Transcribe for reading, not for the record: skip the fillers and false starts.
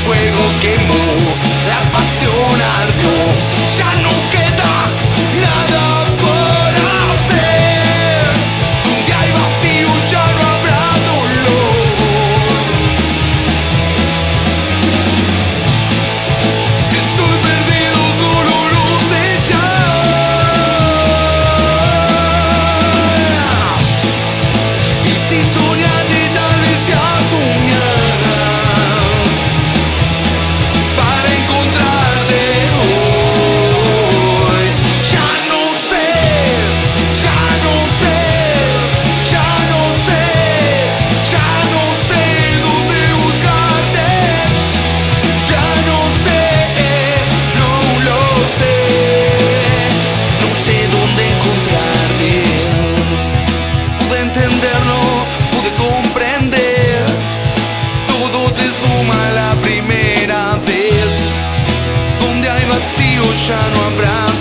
fuego quemó, la pasión ardió, ya no queda nada por hacer. Donde hay vacío ya no habrá dolor. Si estoy perdido solo lo sé ya. Y si soñaste tal vez ya soñar para encontrarte hoy. Ya no sé, ya no sé, ya no sé, ya no sé dónde buscarte. Ya no sé, no lo sé, no sé dónde encontrarte. Pude entenderlo, pude comprender, todo se suma la primera vez. Donde hay vacío ya no habrá